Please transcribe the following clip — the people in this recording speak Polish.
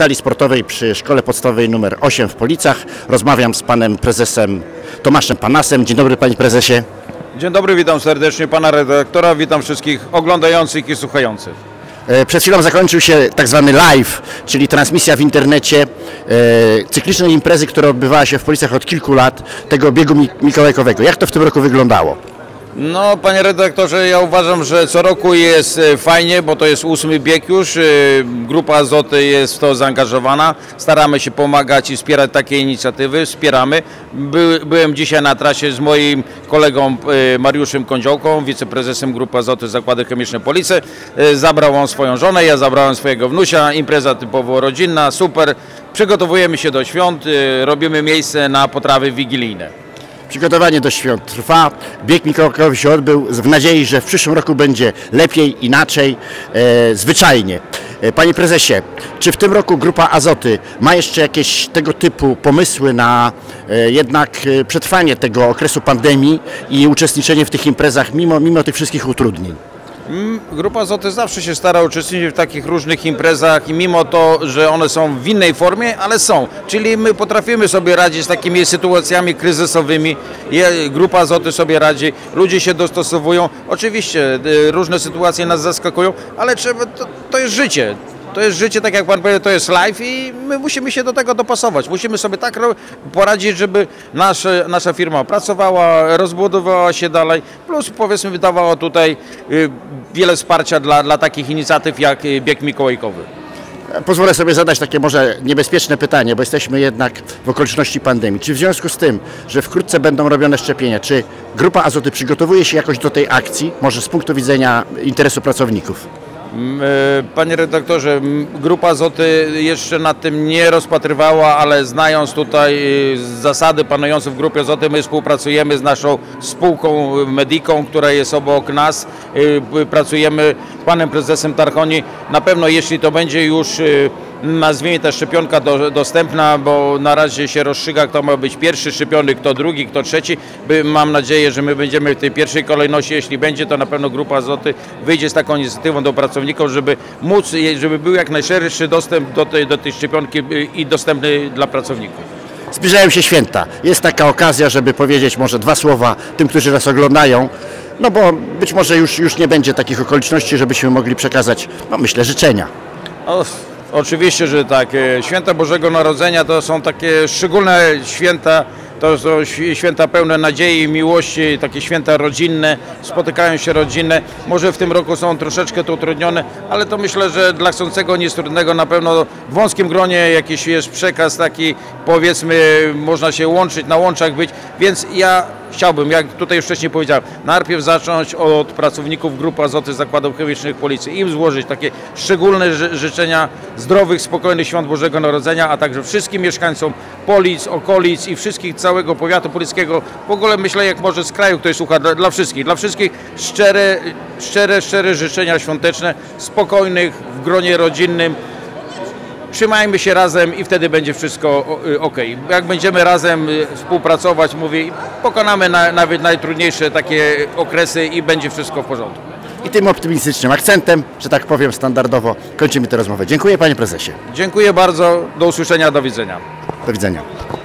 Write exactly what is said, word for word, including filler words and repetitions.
sali sportowej przy Szkole Podstawowej numer osiem w Policach. Rozmawiam z panem prezesem Tomaszem Panasem. Dzień dobry, panie prezesie. Dzień dobry, witam serdecznie pana redaktora, witam wszystkich oglądających i słuchających. Przed chwilą zakończył się tak zwany live, czyli transmisja w internecie cyklicznej imprezy, która odbywała się w Policach od kilku lat, tego biegu mikołajkowego. Jak to w tym roku wyglądało? No, panie redaktorze, ja uważam, że co roku jest fajnie, bo to jest ósmy bieg już. Grupa Azoty jest w to zaangażowana. Staramy się pomagać i wspierać takie inicjatywy. Wspieramy. By, byłem dzisiaj na trasie z moim kolegą Mariuszem Kądziołką, wiceprezesem Grupy Azoty Zakłady Chemiczne Police. Zabrał on swoją żonę, ja zabrałem swojego wnusia. Impreza typowo rodzinna, super. Przygotowujemy się do świąt, robimy miejsce na potrawy wigilijne. Przygotowanie do świąt trwa, bieg mikołajkowy się odbył w nadziei, że w przyszłym roku będzie lepiej, inaczej, e, zwyczajnie. E, panie prezesie, czy w tym roku Grupa Azoty ma jeszcze jakieś tego typu pomysły na e, jednak e, przetrwanie tego okresu pandemii i uczestniczenie w tych imprezach mimo, mimo tych wszystkich utrudnień? Grupa Azoty zawsze się stara uczestniczyć w takich różnych imprezach i mimo to, że one są w innej formie, ale są. Czyli my potrafimy sobie radzić z takimi sytuacjami kryzysowymi. Grupa Azoty sobie radzi, ludzie się dostosowują. Oczywiście różne sytuacje nas zaskakują, ale trzeba, to, to jest życie. To jest życie, tak jak pan powiedział, to jest life i my musimy się do tego dopasować. Musimy sobie tak poradzić, żeby nasz, nasza firma pracowała, rozbudowała się dalej, plus powiedzmy dawała tutaj wiele wsparcia dla, dla takich inicjatyw jak bieg mikołajkowy. Pozwolę sobie zadać takie może niebezpieczne pytanie, bo jesteśmy jednak w okoliczności pandemii. Czy w związku z tym, że wkrótce będą robione szczepienia, czy Grupa Azoty przygotowuje się jakoś do tej akcji, może z punktu widzenia interesu pracowników? Panie redaktorze, Grupa Azoty jeszcze nad tym nie rozpatrywała, ale znając tutaj zasady panujące w Grupie Azoty, my współpracujemy z naszą spółką Mediką, która jest obok nas. Pracujemy z panem prezesem Tarchoni. Na pewno jeśli to będzie już, nazwijmy, ta szczepionka do, dostępna, bo na razie się rozstrzyga, kto ma być pierwszy szczepiony, kto drugi, kto trzeci. Mam nadzieję, że my będziemy w tej pierwszej kolejności. Jeśli będzie, to na pewno Grupa Azoty wyjdzie z taką inicjatywą do pracowników, żeby móc, żeby był jak najszerszy dostęp do tej, do tej szczepionki i dostępny dla pracowników. Zbliżają się święta. Jest taka okazja, żeby powiedzieć może dwa słowa tym, którzy nas oglądają. No bo być może już, już nie będzie takich okoliczności, żebyśmy mogli przekazać, no myślę, życzenia. O, oczywiście, że tak. Święta Bożego Narodzenia to są takie szczególne święta. To są święta pełne nadziei, miłości, takie święta rodzinne, spotykają się rodzinne. Może w tym roku są troszeczkę to utrudnione, ale to myślę, że dla chcącego nic trudnego na pewno w wąskim gronie jakiś jest przekaz taki, powiedzmy, można się łączyć, na łączach być, więc ja chciałbym, jak tutaj już wcześniej powiedziałem, najpierw zacząć od pracowników Grupy Azoty Zakładów Chemicznych Policji, im złożyć takie szczególne ży życzenia zdrowych, spokojnych świąt Bożego Narodzenia, a także wszystkim mieszkańcom Polic, okolic i wszystkich całego powiatu polickiego, w ogóle myślę, jak może z kraju ktoś słucha, dla, dla wszystkich, dla wszystkich szczere, szczere, szczere życzenia świąteczne, spokojnych, w gronie rodzinnym. Trzymajmy się razem i wtedy będzie wszystko ok. Jak będziemy razem współpracować, mówię, pokonamy na, nawet najtrudniejsze takie okresy i będzie wszystko w porządku. I tym optymistycznym akcentem, że tak powiem standardowo, kończymy tę rozmowę. Dziękuję, panie prezesie. Dziękuję bardzo, do usłyszenia, do widzenia. Do widzenia.